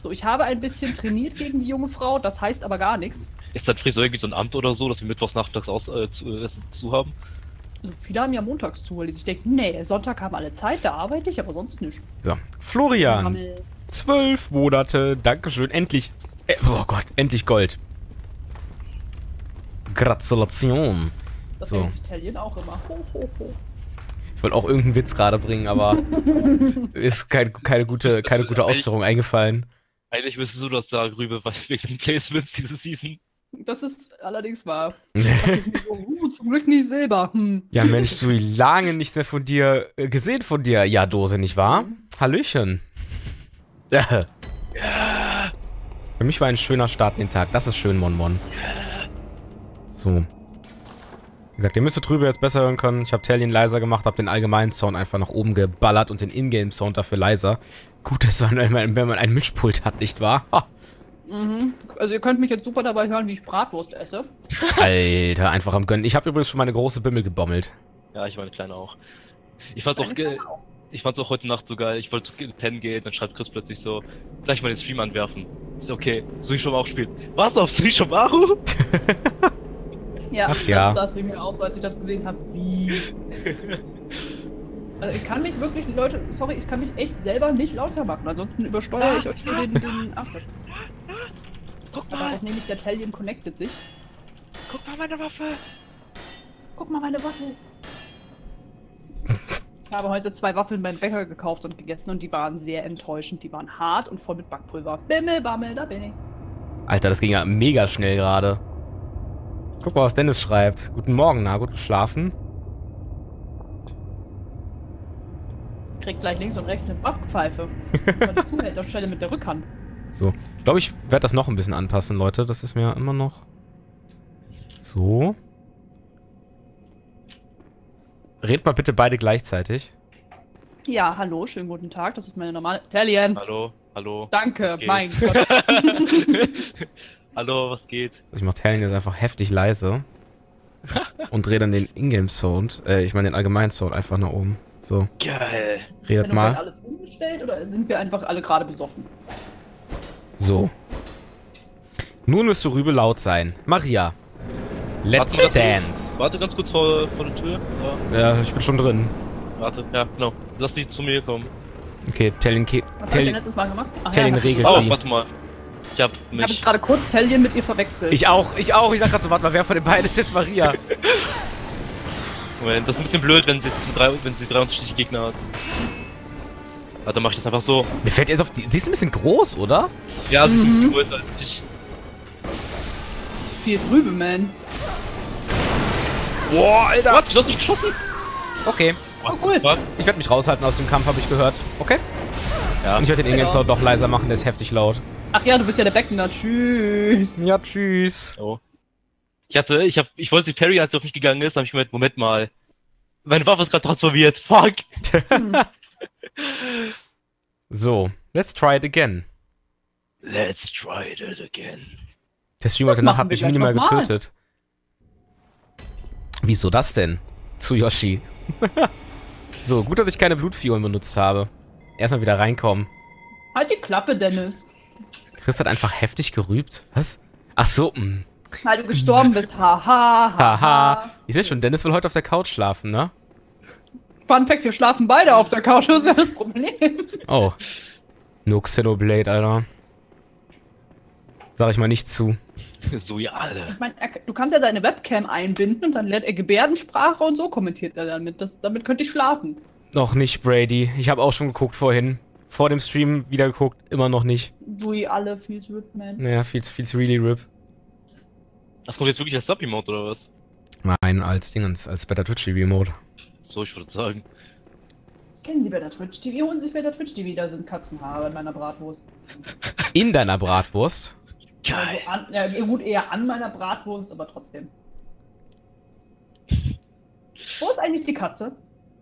So, ich habe ein bisschen trainiert gegen die junge Frau, das heißt aber gar nichts. Ist dann Friseur irgendwie so ein Amt oder so, dass wir mittwochs nachmittags zu haben? Also viele haben ja montags zu, weil die sich denken, nee, Sonntag haben alle Zeit, da arbeite ich, aber sonst nicht. So, Florian. 12 Monate, Dankeschön, endlich. Oh Gott, endlich Gold. Gratulation. Das So. nennt sich Italien auch immer. Ho, ho, ho. Ich wollte auch irgendeinen Witz gerade bringen, aber ist keine gute Ausführung eingefallen. Eigentlich müsstest du das sagen, Rübe, weil wegen den Placements diese Season. Das ist allerdings wahr. Zum Glück nicht Silber. Ja, Mensch, so lange nichts mehr von dir gesehen von dir. Ja, Dose, nicht wahr? Hallöchen. Ja. Für mich war ein schöner Start in den Tag. Das ist schön, Mon Mon. So. Wie gesagt, ihr müsstet drüber jetzt besser hören können. Ich habe Tallien leiser gemacht, habe den allgemeinen Sound einfach nach oben geballert und den Ingame-Sound dafür leiser. Gut, dass man, wenn man ein Mischpult hat, nicht wahr? Ha. Also ihr könnt mich jetzt super dabei hören, wie ich Bratwurst esse. Alter, einfach am Gönnen. Ich habe übrigens schon meine große Bimmel gebommelt. Ja, ich meine kleine auch. Ich fand's auch heute Nacht so geil. Ich wollte pennen gehen, dann schreibt Chris plötzlich so, gleich mal den Stream anwerfen. Ist okay, Suishomaru spielt. Was auf Suishomaru? Ja, ach ja. Das dachte ich mir auch so, als ich das gesehen habe. Wie? Also ich kann mich wirklich, Leute, sorry, ich kann mich echt selber nicht lauter machen. Ansonsten übersteuere ich euch hier den Arschloch. Guck Aber mal, was nehme ich, der Tallien connectet sich. guck mal meine Waffe. Guck mal meine Waffe. Ich habe heute 2 Waffeln beim Bäcker gekauft und gegessen und die waren sehr enttäuschend. Die waren hart und voll mit Backpulver. Bimmel, bammel, da bin ich. Alter, das ging ja mega schnell gerade. Guck mal, was Dennis schreibt. Guten Morgen, na, gut geschlafen? Kriegt gleich links und rechts eine Backpfeife. Das war die Zuhälterstelle mit der Rückhand. So. Ich glaube, ich werde das noch ein bisschen anpassen, Leute. Das ist mir immer noch... So. Red mal bitte beide gleichzeitig. Ja, hallo, schönen guten Tag. Das ist meine normale... Tallien! Hallo, hallo. Danke, geht? mein Gott. Hallo, was geht? So, ich mach Tallien jetzt einfach heftig leise. Und drehe dann den Ingame-Sound, ich meine den allgemeinen Sound einfach nach oben. So, Geil. redet Ist mal. alles umgestellt oder sind wir einfach alle gerade besoffen? So. Nun wirst du Rübe laut sein. Maria. Let's Warte, dance. Warte ganz kurz vor der Tür. Ja, Ja, ich bin schon drin. warte, ja, genau. Lass sie zu mir kommen. Okay, Tallien Was habe ich denn letztes Mal gemacht? Ach, Tallien ja, regelt Oh, sie. warte mal. Ich hab Ich habe mich. gerade kurz Tallien mit ihr verwechselt. Ich auch. Ich sag gerade so, warte mal, wer von den beiden ist jetzt Maria? Moment, das ist ein bisschen blöd, wenn sie jetzt wenn sie 3 unterschiedliche Gegner hat. Warte, mach ich das einfach so. Mir fällt jetzt auf, die ist ein bisschen groß, oder? Ja, sie ist ein bisschen größer als ich. Viel drüber, man. Boah, Alter. What? Du hast nicht geschossen? Okay. Oh, cool. Was? Ich werde mich raushalten aus dem Kampf, habe ich gehört. Okay. Ja. Und ich werde den Ingame-Sound doch leiser machen, der ist heftig laut. Ach ja, du bist ja der Beckner. Tschüss. Ja, tschüss. Oh. Ich wollte sie Parry, als sie auf mich gegangen ist, habe ich gemeint, Moment mal. Meine Waffe ist gerade transformiert. Fuck. So, let's try it again. Let's try it again. Der Stream Das heute Nacht machen hat wir mich gleich minimal nochmal. getötet. Wieso das denn? Zu Yoshi. So, gut, dass ich keine Blutfiolen benutzt habe. Erstmal wieder reinkommen. Halt die Klappe, Dennis. Chris hat einfach heftig gerübt. Was? Ach so, Weil du gestorben bist. Haha. Haha. Ich sehe schon, Dennis will heute auf der Couch schlafen, ne? Fun Fact, wir schlafen beide auf der Couch. Das ist ja das Problem. Oh. Nur Xenoblade, Alter. Sag ich mal nicht zu. So, ja, alle. Ich meine, du kannst ja deine Webcam einbinden und dann lernt er Gebärdensprache und so kommentiert er damit. Damit könnte ich schlafen. Noch nicht, Brady. Ich habe auch schon geguckt vorhin. Vor dem Stream wieder geguckt, immer noch nicht. Sui alle, viel zu RIP, man. Naja, viel zu really RIP. Das kommt jetzt wirklich als Sub-Emote oder was? Nein, als Dingens, als Better Twitch Review Mode. So, ich würde sagen. Kennen Sie bei der Twitch TV? Holen sich bei der Twitch TV, da sind Katzenhaare in meiner Bratwurst. In deiner Bratwurst? Geil. Also ja, gut, eher an meiner Bratwurst, aber trotzdem. Wo ist eigentlich die Katze?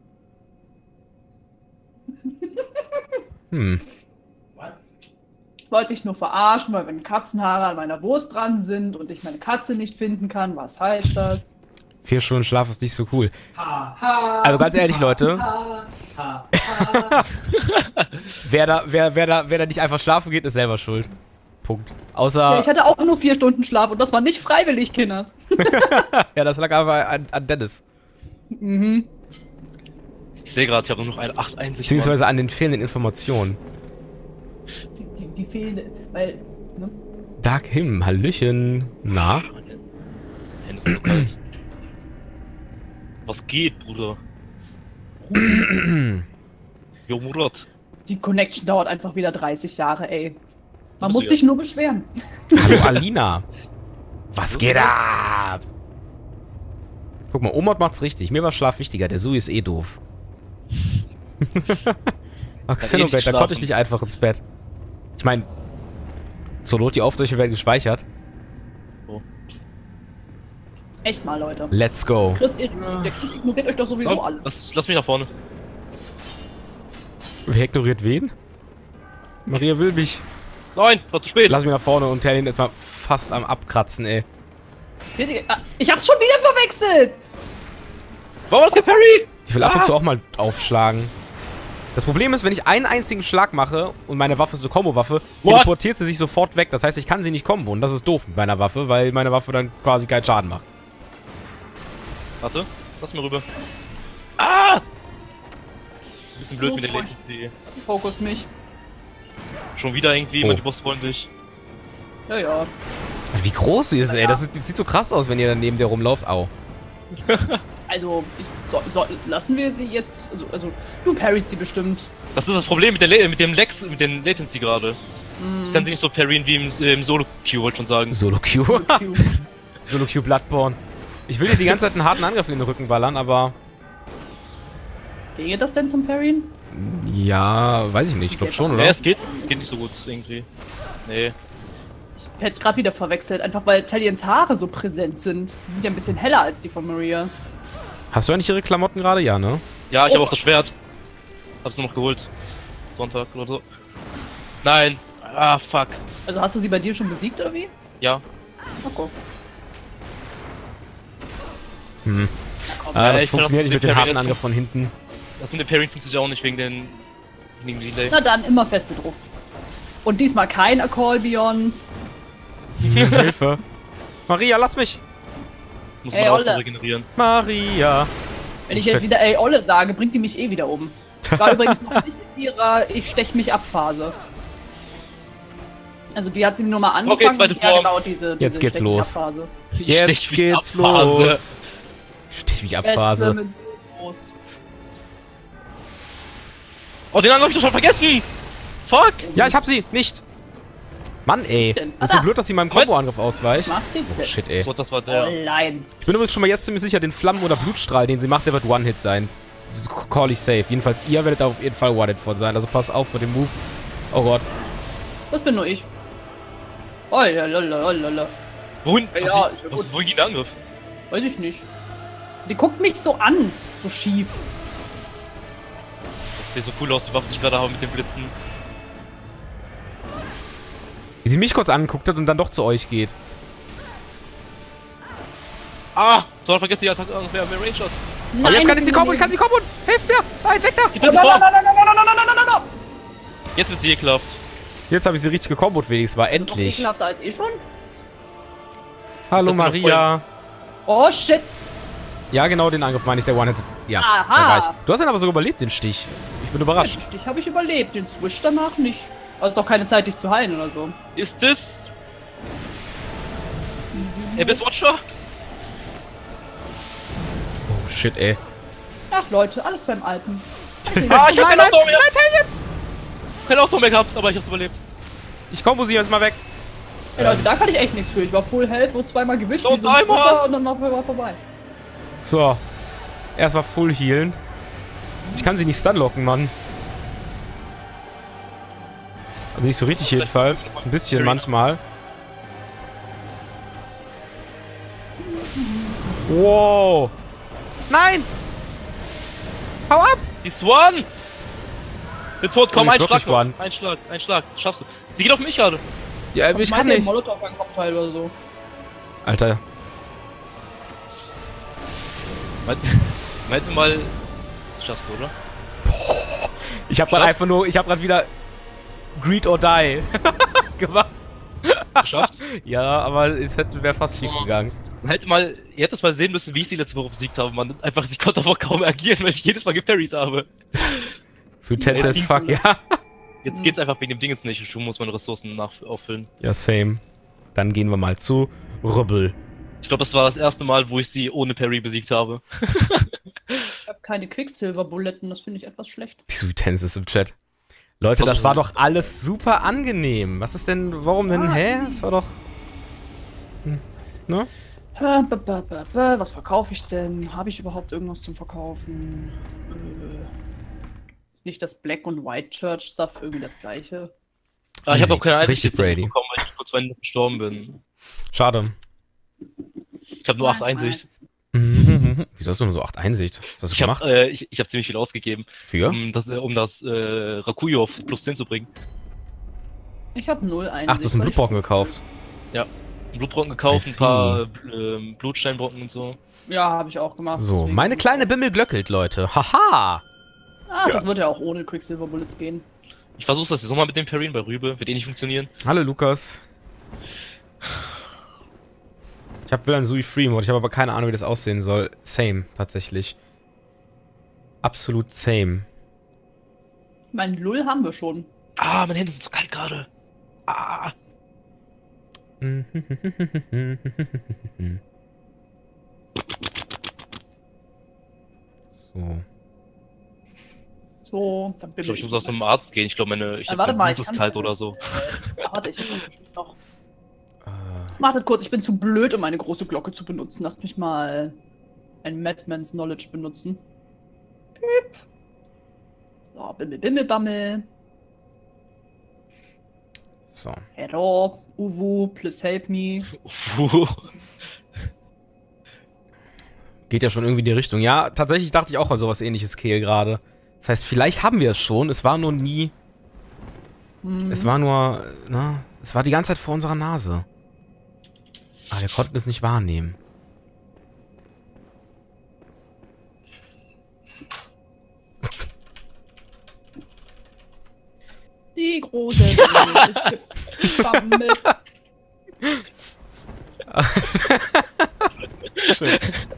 Hm. Wollte ich nur verarschen, weil wenn Katzenhaare an meiner Wurst dran sind und ich meine Katze nicht finden kann, was heißt das? 4 Stunden Schlaf ist nicht so cool. Also ganz ehrlich, Leute. Wer da nicht einfach schlafen geht, ist selber schuld. Punkt. Außer... Ja, ich hatte auch nur 4 Stunden Schlaf und das war nicht freiwillig, Kinders. Ja, das lag aber an Dennis. Mhm. Ich sehe gerade, ich habe nur noch eine 8 Einsicht. Beziehungsweise an den fehlenden Informationen. Die fehlen, weil, ne? Dark Him, Hallöchen. Na? Hände sind so kalt. Was geht, Bruder? Jo, Murat. Die Connection dauert einfach wieder 30 Jahre, ey. Man Bist muss du sich nur beschweren. Hallo Alina. Was geht ab? Guck mal, Omot macht's richtig. Mir war Schlaf wichtiger. Der Sui ist eh doof. Ach, Xenoblade, da konnte ich nicht einfach ins Bett. Ich meine, zur Not, die Aufzeichnungen werden gespeichert. Oh. Echt mal, Leute. Let's go. Der Chris ignoriert euch doch sowieso alle. Lass mich nach vorne. Wer ignoriert wen? Maria will mich. Nein, war zu spät. Lass mich nach vorne und Terlin jetzt mal fast am Abkratzen, ey. Ich hab's schon wieder verwechselt! Warum das Parry? Ich will ab und zu auch mal aufschlagen. Das Problem ist, wenn ich einen einzigen Schlag mache und meine Waffe ist eine Combo-Waffe, teleportiert sie sich sofort weg. Das heißt, ich kann sie nicht comboen. Das ist doof mit meiner Waffe, weil meine Waffe dann quasi keinen Schaden macht. Warte, lass mir rüber. Ah! Ein bisschen blöd mit der Latency. Fokus mich. Schon wieder irgendwie, die Boss wollen dich. Ja, ja. Wie groß sie ist, ey. Das sieht so krass aus, wenn ihr dann neben der rumlauft. Au. Also, lassen wir sie jetzt. Also du parryst sie bestimmt. Das ist das Problem mit den Latency gerade. Ich kann sie nicht so parryen wie im Solo-Q, wollte ich schon sagen. Solo-Q? Solo-Q Bloodborne. Ich will dir die ganze Zeit einen harten Angriff in den Rücken ballern, aber... Ginge das denn zum Parryen? Ja, weiß ich nicht. Ich glaube schon, oder? Nee, es geht nicht so gut, irgendwie. Nee. Ich hätte es gerade wieder verwechselt, einfach weil Talliens Haare so präsent sind. Die sind ja ein bisschen heller als die von Maria. Hast du eigentlich ihre Klamotten gerade? Ja, ne? Ja, ich habe auch das Schwert. Hab's nur noch geholt. Sonntag oder so. Nein. Ah, fuck. Also hast du sie bei dir schon besiegt, oder wie? Ja. Okay. Hm. Ja, das ich funktioniert nicht mit dem Parry, harten das Angriff von hinten. Das mit dem Parry funktioniert auch nicht wegen dem Delay. Na dann, immer feste drauf. Und diesmal kein A Call Beyond. Hilfe. Maria, lass mich. Muss man auch regenerieren. Maria. Wenn ich jetzt wieder ey Olle sage, bringt die mich eh wieder um. War übrigens noch nicht in ihrer Ich stech mich ab Phase. Also die hat sie nur mal angefangen. Okay, zweite Form. Ja, genau, diese Jetzt geht's los. Jetzt geht's los. Stech mich ab Phase. Oh, den anderen hab ich doch schon vergessen! Fuck! Ja, ich hab sie! Nicht! Mann, ey. Das ist so blöd, dass sie meinem Combo-Angriff ausweicht. Oh, shit, ey. So, das war der. Oh nein. Ich bin übrigens schon mal jetzt ziemlich sicher, den Flammen- oder Blutstrahl, den sie macht, der wird One-Hit sein. Das call ich safe. Jedenfalls, ihr werdet da auf jeden Fall One-Hit von sein. Also pass auf mit dem Move. Oh Gott. Das bin nur ich. Oh, lalalala. Wohin? Ja, wohin geht der Angriff? Weiß ich nicht. Die guckt mich so an. So schief. Das sieht so cool aus, die Waffe, die ich gerade habe mit den Blitzen. Wie sie mich kurz angeguckt hat und dann doch zu euch geht. Ah! Soll vergessen, die Attacke wer Range hat. Aber jetzt kann ich sie kommen, ich kann sie kommen! Hilft mir! Nein, weg da! Die dritte Form! Jetzt wird sie ekelhaft. Jetzt habe ich sie richtig gekombot, wenigstens war endlich. Ekelhafter als eh schon? Hallo Maria. Oh shit! Ja, genau, den Angriff meine ich, der One-Hit. Ja, aha. der war ich. Du hast ihn aber sogar überlebt, den Stich. Ich bin überrascht. Den Stich habe ich überlebt, den Swish danach nicht. Also ist doch keine Zeit, dich zu heilen oder so. Ist das? Abyss Watcher? Oh shit, ey. Ach Leute, alles beim Alten. Ah, ich hab keinen Ausdauer mehr! Keinen Ausdauer mehr gehabt, aber ich hab's überlebt. Ich kombo sie jetzt mal weg. Ey Leute, da kann ich echt nichts für. Ich war Full Health, wurde zweimal gewischt So, wie so ein Swiffer und dann war vorbei. So. Erstmal Full Healen. Ich kann sie nicht stunlocken, Mann. Also nicht so richtig jedenfalls. Ein bisschen manchmal. Wow. Nein! Hau ab! Die Swan! Bin tot, komm, Oh, ein die ist Schlag wirklich noch. One. Ein Schlag. Schaffst du. Sie geht auf mich gerade. Ja, ich kann nicht. Molotov-Cocktail oder so. Alter. Meinst du mal... Das schaffst du, oder? Ich hab grad einfach nur, ich hab grad wieder Greed or Die gemacht. Geschafft? Ja, aber es wäre fast schief gegangen. Ihr hättet mal sehen müssen, wie ich sie letzte Woche besiegt habe, man. Einfach, ich konnte aber kaum agieren, weil ich jedes Mal geparried habe. Zu tense as fuck, ja. Jetzt geht's einfach wegen dem Ding jetzt nicht. Ich muss meine Ressourcen auffüllen. Ja, same. Dann gehen wir mal zu Rübbel. Ich glaube, das war das erste Mal, wo ich sie ohne Parry besiegt habe. Ich habe keine Quicksilver-Buletten, das finde ich etwas schlecht. Zu tense ist im Chat. Leute, das war doch alles super angenehm. Was ist denn, warum denn, Das war doch... Ne? Was verkaufe ich denn? Habe ich überhaupt irgendwas zum Verkaufen? Ist nicht das Black und White Church Stuff irgendwie das gleiche? Ah, ich habe auch keine Richtig Einsicht Brady bekommen, weil ich kurz vorhin gestorben bin. Schade. Ich habe nur 8 Einsicht. Wieso hast du nur so 8 Einsicht? Was hast du gemacht? Ich hab ziemlich viel ausgegeben. Für? Um das Rakuyo auf plus 10 zu bringen. Ich habe 0 Einsicht. Ach, du hast einen Blutbrocken gekauft. Ja. Einen Blutbrocken gekauft, ein paar Blutsteinbrocken und so. Ja, habe ich auch gemacht. So, meine kleine Bimmel glöckelt, Leute. Haha! Ah, das wird ja auch ohne Quicksilver Bullets gehen. Ich versuche das jetzt nochmal mit dem Parryen bei Rübe. Wird eh nicht funktionieren. Hallo, Lukas. Ich will einen Sui Free Mode, ich habe aber keine Ahnung, wie das aussehen soll. Same, tatsächlich. Absolut same. Mein Lull haben wir schon. Ah, meine Hände sind so kalt gerade. Ah. So. So, dann bin Ich muss auch zum Arzt gehen. Ich glaube, warte mal, Blut ist kalt oder so. Warte, ich hab bestimmt noch. Wartet kurz, ich bin zu blöd, um eine große Glocke zu benutzen. Lasst mich mal ein Madman's Knowledge benutzen. Piep. So, Bimmel, Bimmel, Bammel. So. Hello, Uwu, please help me. Geht ja schon irgendwie in die Richtung. Ja, tatsächlich dachte ich auch an sowas ähnliches, Kehl, gerade. Das heißt, vielleicht haben wir es schon. Es war nur nie... Es war nur... Na, es war die ganze Zeit vor unserer Nase. Aber wir konnten es nicht wahrnehmen. Die große Welt ist gebammelt. Schön.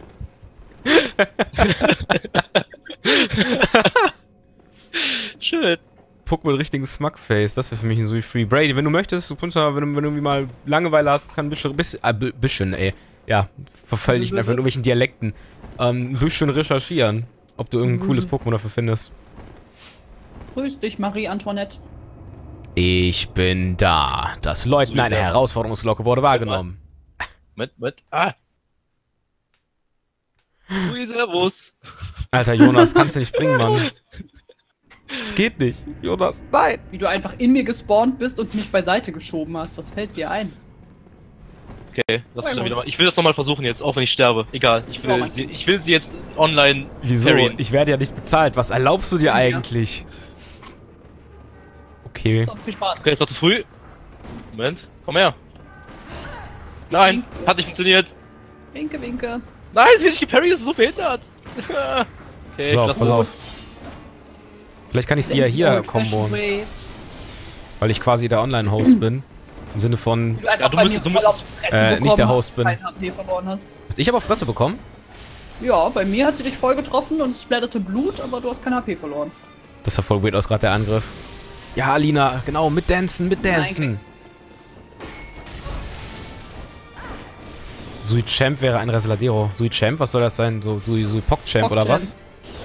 Schön. Puck mit richtigen Smugface, das wäre für mich ein Sui Free. Brady, wenn du möchtest, du kannst ja, wenn du irgendwie mal Langeweile hast, kann ein bisschen, ey. Ja, verfall dich einfach in irgendwelchen Dialekten. Ein bisschen recherchieren, ob du irgendein cooles Pokémon dafür findest. Grüß dich, Marie Antoinette. Ich bin da. Das Läuten einer Herausforderungsglocke wurde wahrgenommen. Mit. Ah. Sui, servus. Alter, Jonas, kannst du nicht bringen, Mann. Es geht nicht. Jonas, nein. Wie du einfach in mir gespawnt bist und mich beiseite geschoben hast. Was fällt dir ein? Okay, lass mich dann wieder mal. Ich will das nochmal versuchen jetzt, auch wenn ich sterbe. Egal, ich will sie jetzt online. Wieso? Parryen. Ich werde ja nicht bezahlt. Was erlaubst du dir eigentlich? Okay. So, viel Spaß. Okay, ist noch zu früh. Moment, komm her. Nein, hat nicht funktioniert. Winke, winke. Nein, sie wird nicht geparried, das ist so behindert. Okay, So, ich lass pass auf. Vielleicht kann ich sie ja hier kombonen. Weil ich quasi der Online-Host bin. Im Sinne von... Ja, du müsstest nicht der Host bin. HP verloren hast. Hast ich aber Fresse bekommen? Ja, bei mir hat sie dich voll getroffen und es splatterte Blut, aber du hast kein HP verloren. Das sah voll weird aus, gerade der Angriff. Ja, Alina, genau, mitdancen, mitdancen. Nein. Sui Champ wäre ein Resaladero. Sui Champ, was soll das sein? So Sui Pock Champ oder was?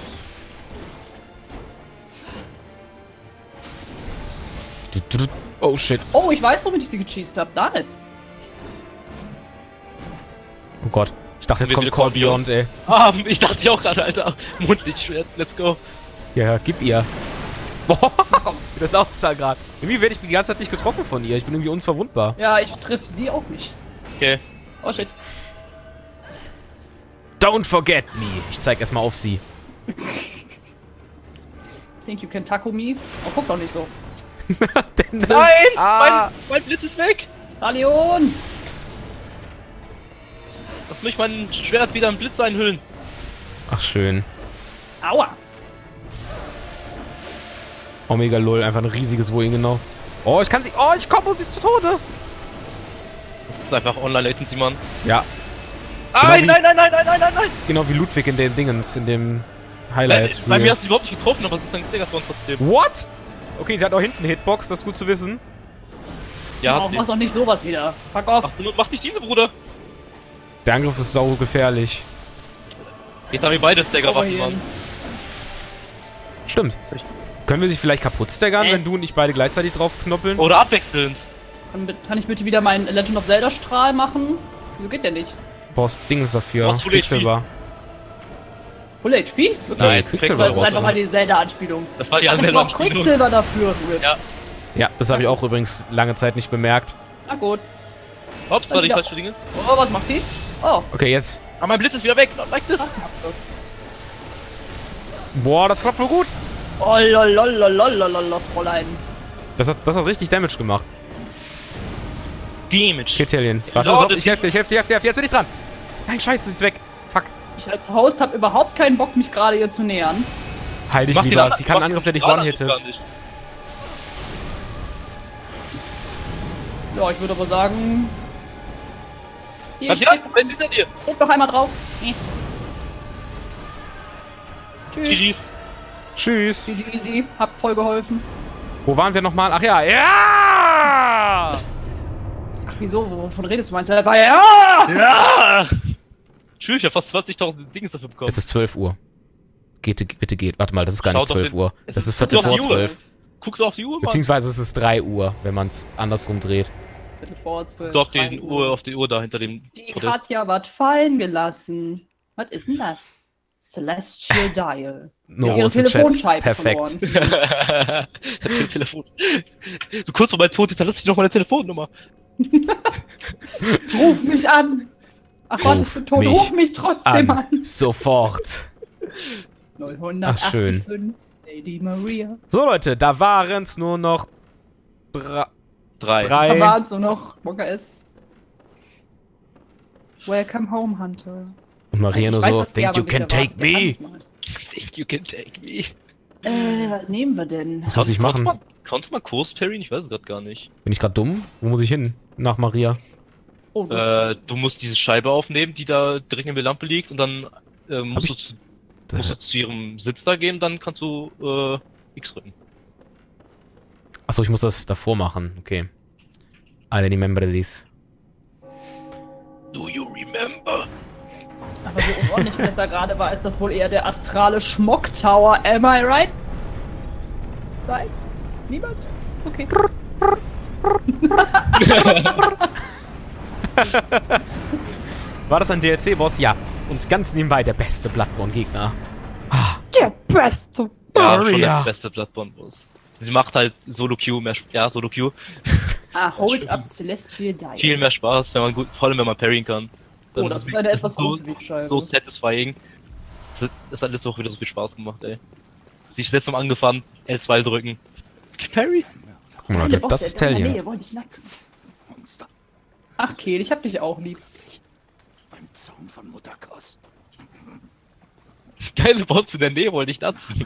Oh shit. Oh, ich weiß, womit ich sie gecheased habe. Da nicht. Oh Gott. Ich dachte, jetzt kommt Call Beyond, ey. Ah, ich dachte ja auch gerade, Alter. Mondlichtschwert, let's go. Ja, gib ihr. Boah, wie das aussah gerade. Irgendwie werde ich die ganze Zeit nicht getroffen von ihr. Ich bin irgendwie unverwundbar. Ja, ich triff sie auch nicht. Okay. Oh shit. Don't forget me. Ich zeig erstmal auf sie. Think you can taco me? Oh, guck doch nicht so. Dennis, Nein! Mein Blitz ist weg! Talion! Lass mich mein Schwert wieder im Blitz einhüllen. Ach, schön. Aua. Omega Lol, einfach ein riesiges Wohin genau. Oh, ich kann sie. Oh, ich komme sie zu Tode. Das ist einfach Online-Latency, Mann. Ja. Nein, Genau nein, nein, nein, nein, nein, nein, nein! Genau wie Ludwig in den Dingens, in dem Highlight. Bei mir hast du überhaupt nicht getroffen, aber sie ist dann gestaggert worden trotzdem. What? Okay, sie hat auch hinten eine Hitbox, das ist gut zu wissen. Ja, Oh, hat sie. mach doch nicht sowas wieder. Fuck off. Ach, mach nicht diese, Bruder! Der Angriff ist sau gefährlich. Jetzt haben wir beide Stagger-Waffen, Mann. Stimmt. Können wir sich vielleicht kaputt staggern, wenn du und ich beide gleichzeitig drauf knoppeln? Oder abwechselnd. Kann ich bitte wieder meinen Legend of Zelda Strahl machen? Wieso geht der nicht? Brauchst Dings dafür. Brauchst Full Quicksilver. Full HP? Nein, Wirklich? Quicksilver Das ist brauchst einfach du. mal die Zelda-Anspielung. Das war die Ich andere brauch Quicksilver dafür. Ja. Ja, das habe ich auch übrigens lange Zeit nicht bemerkt. Na gut. Ups, war die falsche Dingens. Oh, was macht die? Oh. Okay, jetzt. Ah, mein Blitz ist wieder weg. Not like this. Boah, das klappt wohl gut. Oh, lololololololol, Fräulein. Das hat richtig Damage gemacht. Damage. Ketelien. Warte, Lord, pass auf, ich helfe dir, jetzt bin ich dran. Nein, scheiße, sie ist weg. Fuck. Ich als Host habe überhaupt keinen Bock, mich gerade ihr zu nähern. Heil dich lieber, sie kann einen Angriff, der dich one-hittet. Ja, ich würde aber sagen... Hier, Was ja? Wenn sie sind hier. Drück doch einmal drauf. Tschüss. GG's. Tschüss. GG easy. Hab voll geholfen. Wo waren wir nochmal? Ach ja, ja! Ach, wieso? Wovon redest du? Meinst du, das war ja... Ja! Schwierig, ich hab fast 20.000 Dinge dafür bekommen. Es ist 12 Uhr. Bitte geht. Warte mal, das ist gar Schaut nicht auf 12 den- Uhr. Es Das ist ist Viertel Viertel vor auf die Uhr. 12. Guck doch auf die Uhr, Mann. Beziehungsweise es ist 3 Uhr, wenn man es andersrum dreht. Viertel vor 12. Guck auf die Uhr da hinter dem Die Podest. hat ja was fallen gelassen. Was ist denn das? Celestial Dial. No, ihre ist im Chat. Telefonscheibe Perfekt. verloren. Das Telefon. So kurz vor meinem Tod hinterlasse ich noch meine Telefonnummer. Ruf mich an! Ach Gott, ich bin tot. mich Ruf mich trotzdem an! Sofort. 985 Lady Maria. So Leute, da waren es nur noch 3. Da waren so noch Bocker S. Welcome home, Hunter. Und Maria Ich nur weiß, so, dass der think you aber can mich take erwartet. Der kann me. nicht mal. Think you can take me. Was nehmen wir denn? Was muss ich machen? Konnte man Kurs parryen? Ich weiß es gerade gar nicht. Bin ich gerade dumm? Wo muss ich hin? Nach Maria. Oh, Du musst diese Scheibe aufnehmen, die da direkt in der Lampe liegt, und dann musst du zu ihrem Sitz da gehen, dann kannst du X drücken. Achso, ich muss das davor machen. Okay. I remember this. Do you remember? aber so unordentlich, wie das da gerade war, ist das wohl eher der astrale Schmock-Tower. Am I right? Nein? Niemand? Okay. War das ein DLC-Boss? Ja. Und ganz nebenbei der beste Bloodborne-Gegner. Der beste! Ja, Maria. schon der beste Bloodborne-Boss. Sie macht halt Solo-Q mehr Solo-Q. Hold up Celestial Dial. Viel mehr Spaß, wenn man gut, vor allem wenn man parryen kann. Dann Oh, das ist eine etwas große Wegscheibe. so satisfying. Das hat letzte Woche wieder so viel Spaß gemacht, ey. Sich letztes Mal angefahren, L2 drücken. Parry? Guck mal, Leute, das ist Talion. Nee, wollte ich natzen. Ach, Kehl, ich hab dich auch lieb. Beim Zaun von Mutterkuss. Geile Boss in der Nähe, wollte ich natzen.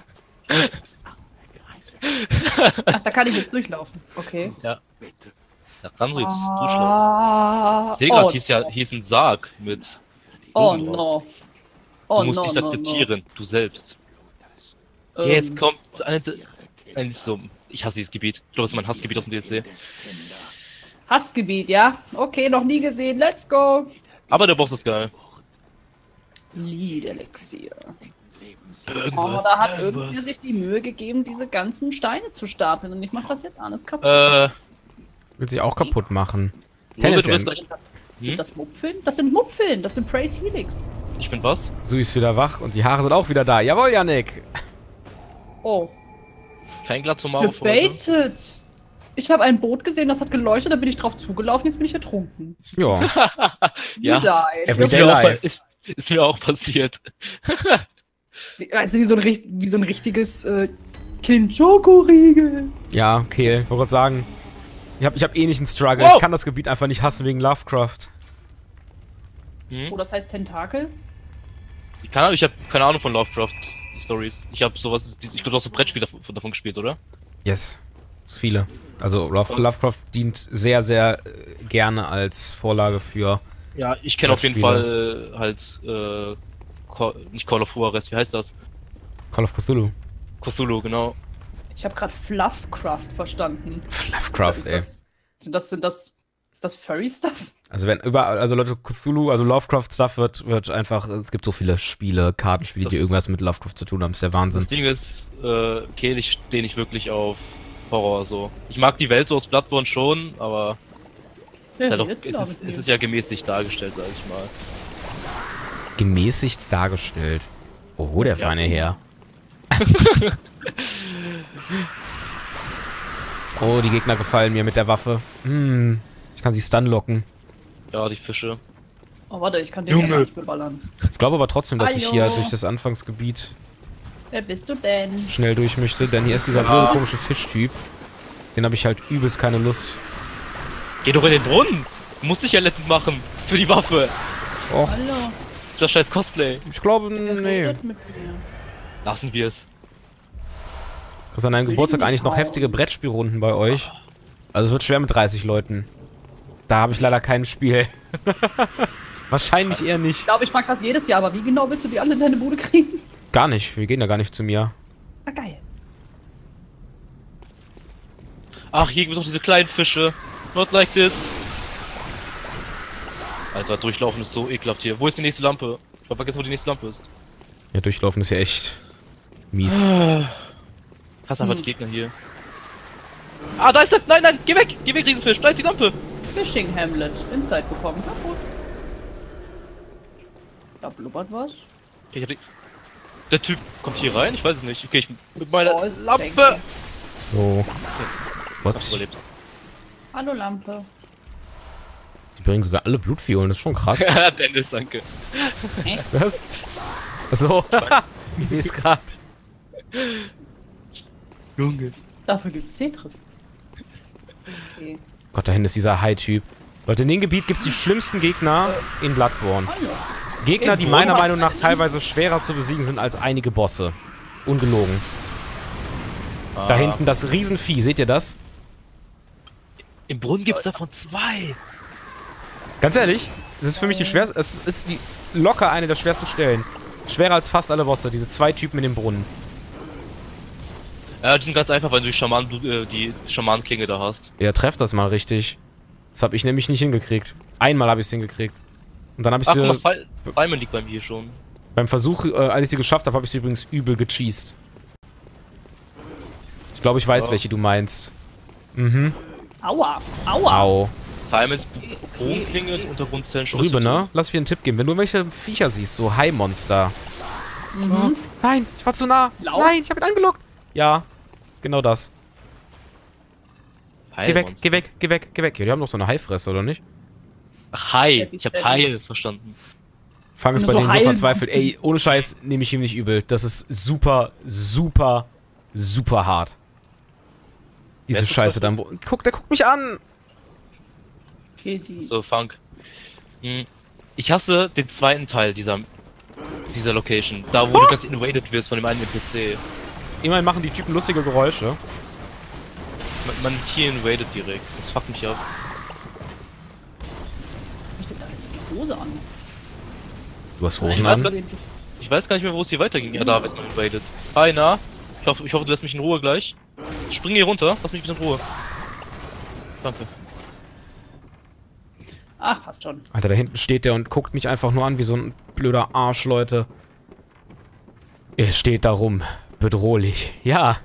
Ach, da kann ich jetzt durchlaufen. Okay. Ja. Da kann so jetzt durchschlagen. Segat hieß ein Sarg mit. Oh Blumen drauf. no. Du Oh musst no, dich no, akzeptieren, du selbst. no. Jetzt kommt eigentlich so. Ich hasse dieses Gebiet. Ich glaube, das ist mein Hassgebiet aus dem DLC. Hassgebiet, ja? Okay, noch nie gesehen. Let's go. Aber der Boss ist geil. Lead Elixier. Oh, da hat irgendwer sich die Mühe gegeben, diese ganzen Steine zu stapeln. Und ich mach das jetzt alles kaputt. Will sich auch kaputt machen. Robert, du Tennis, bist gleich. Sind das Mupfeln? Das sind Mupfeln. Das sind Praise Helix. Ich bin was? Sui ist wieder wach und die Haare sind auch wieder da. Jawohl, Yannick. Oh. Kein Glatzomaro für heute. Debated. Ich habe ein Boot gesehen, das hat geleuchtet, da bin ich drauf zugelaufen, jetzt bin ich ertrunken. Ja. Ja. You died. Everyday Ist mir, auch, life. ist mir auch passiert. Also wie so ein richtiges Kind. Schokoriegel. Ja, okay. Ich wollte gerade sagen. Ich hab eh nicht einen Struggle. Wow. Ich kann das Gebiet einfach nicht hassen wegen Lovecraft. Hm? Oh, das heißt Tentakel? Ich habe keine Ahnung von Lovecraft-Stories. Ich habe sowas, ich glaube, du hast so Brettspiele davon gespielt, oder? Yes. Viele. Also Lovecraft dient sehr, sehr gerne als Vorlage für... Ja, ich kenne auf jeden Fall halt, nicht Call of Juarez, wie heißt das? Call of Cthulhu. Cthulhu, genau. Ich habe gerade Fluffcraft verstanden. Fluffcraft, ey. Ist das Furry-Stuff? Also wenn überall, also Leute, Cthulhu, also Lovecraft-Stuff wird einfach, es gibt so viele Spiele, Kartenspiele, die irgendwas mit Lovecraft zu tun haben, ist der Wahnsinn. Das Ding ist, okay, ich stehe nicht wirklich auf Horror, so. Ich mag die Welt so aus Bloodborne schon, aber ja, doch, es ist ja gemäßigt dargestellt, sag ich mal. Gemäßigt dargestellt. Oh, der feine Herr. Oh, die Gegner gefallen mir mit der Waffe. Ich kann sie stunlocken. Ja, die Fische. Oh, warte, ich kann den ja nicht beballern. Ich glaube aber trotzdem, dass ich hier durch das Anfangsgebiet Wer bist du denn? schnell durch möchte, denn hier ist dieser blöde komische Fischtyp. Den habe ich halt übelst keine Lust. Geh doch in den Brunnen! Musste ich ja letztens machen. Für die Waffe. Och, Hallo. Das scheiß Cosplay. ich glaube, Wer nee. redet mit mir? Lassen wir es. Ist an deinem will Geburtstag ihn nicht eigentlich noch hauen. heftige Brettspielrunden bei euch? Also es wird schwer mit 30 Leuten. Da habe ich leider kein Spiel. Wahrscheinlich eher Ich nicht. glaube, ich frage das jedes Jahr, aber wie genau willst du die alle in deine Bude kriegen? Gar nicht. Wir gehen da gar nicht zu mir. Ah, geil. Ach, hier gibt es noch diese kleinen Fische. Not like this. Alter, durchlaufen ist so ekelhaft hier. Wo ist die nächste Lampe? Ich hab vergessen, wo die nächste Lampe ist. Ja, durchlaufen ist ja echt mies. Hass einfach die Gegner hier. Ah, da ist der! Nein, nein! Geh weg! Geh weg, Riesenfisch! Da ist die Lampe! Fishing Hamlet. Insight bekommen. Na gut. Da blubbert was. Okay, ich hab die... Der Typ kommt hier rein? Ich weiß es nicht. Okay, ich mit meiner So, Lampe! So. Was Was? überlebt. Hallo Lampe. Die bringen sogar alle Blutviolen, das ist schon krass. Ja, Dennis, danke. Was? Achso. Ich sehe es gerade. Junge. Dafür gibt's Tetris. Okay. Gott, da hinten ist dieser High-Typ. Leute, in dem Gebiet gibt es die schlimmsten Gegner in Bloodborne. Hallo. Gegner, die meiner Meinung nach teilweise schwerer zu besiegen sind als einige Bosse. Ungelogen. Da hinten das Riesenvieh, seht ihr das? Im Brunnen gibt's davon 2. Ganz ehrlich, es ist für mich die schwerste, es ist die locker eine der schwersten Stellen. Schwerer als fast alle Bosse, diese 2 Typen in dem Brunnen. Ja, die sind ganz einfach, weil du die Schamanenklinge da hast. Ja, trefft das mal richtig. Das habe ich nämlich nicht hingekriegt. Einmal habe ich es hingekriegt. Und dann habe ich Ach, sie... guck mal, Simon liegt bei mir hier schon. Beim Versuch, als ich sie geschafft habe, habe ich sie übrigens übel gecheased. Ich glaube, ich weiß, welche du meinst. Mhm. Aua. Aua. Au. Simons Bogenklinge und Untergrundzellen Rübe, ne? Lass mir einen Tipp geben. Wenn du welche Viecher siehst, so High-Monster. Mhm. Nein, ich war zu nah. Laut? Nein, ich habe ihn angelockt. Ja, genau das. Geh weg, geh weg, geh weg, geh weg. Ja, die haben doch so eine Haifresse, oder nicht? Ach, Hai. Ich hab Hai verstanden. Fang es Wenn bei du denen so so heilen verzweifelt. musst. Ey, ohne Scheiß nehme ich ihm nicht übel. Das ist super, super, super hart. Diese Wer ist Scheiße dann. Guck, der guckt mich an. Okay, die. So, Funk. Ich hasse den zweiten Teil dieser Location. Da, wo du ganz invaded wirst von dem einen NPC. Immerhin machen die Typen lustige Geräusche. Man hier invaded direkt. Das fuckt mich ab. Ich da jetzt die Hose an. Du hast Ich Hosen weiß an. gar Ich weiß gar nicht mehr, wo es hier weiterging. Ja, da wird man invaded. Hi, na? Ich hoffe, du lässt mich in Ruhe gleich. Spring hier runter. Lass mich bitte in Ruhe. Danke. Ach, passt schon. Alter, da hinten steht der und guckt mich einfach nur an wie so ein blöder Arsch, Leute. Er steht da rum. Bedrohlich. Ja.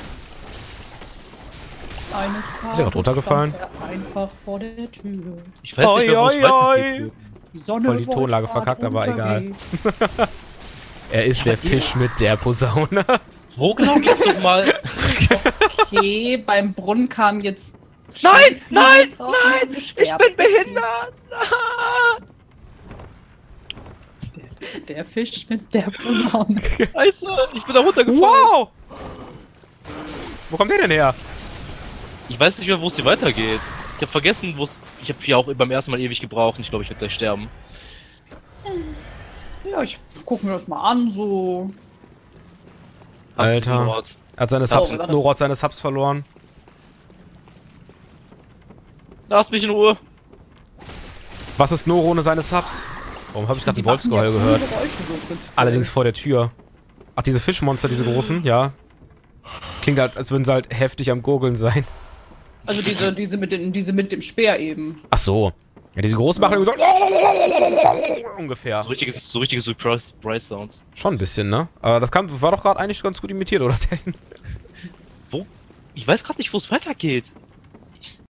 Eines Ist er gerade runtergefallen? stand er einfach vor der Tür. Ich weiß nicht mehr, wo es Oi, oi, weitergeht. Die Sonne Voll die wollte Tonlage grad verkackt, aber egal. untergehen. Er ist der Fisch mit der Posaune. Wo genau geht's doch mal? Okay, beim Brunnen kam jetzt. Nein, Schilflies nein, raus nein, und ich geschwärzt. bin behindert! Der Fisch mit der Posaune. Scheiße, ich bin da runtergefallen. Wow! Wo kommt der denn her? Ich weiß nicht mehr, wo es hier weitergeht. Ich habe vergessen, wo es... Ich habe hier auch beim ersten Mal ewig gebraucht und ich glaube, ich werde gleich sterben. Ja, ich guck mir das mal an, so. Alter. Ort. Er hat seine Subs, Noro hat seine Subs verloren. Lass mich in Ruhe. Was ist Noro ohne seine Subs? Warum habe ich gerade ein Wolfsgeheul gehört? Allerdings vor der Tür. Ach, diese Fischmonster, diese großen, ja. Klingt halt, als würden sie halt heftig am Gurgeln sein. Also diese mit dem Speer eben. Ach so. Ja, diese großen machen so ungefähr. So richtige Surprise-Sounds. Schon ein bisschen, ne? Aber das war doch gerade eigentlich ganz gut imitiert, oder? Wo? Ich weiß gerade nicht, wo es weitergeht.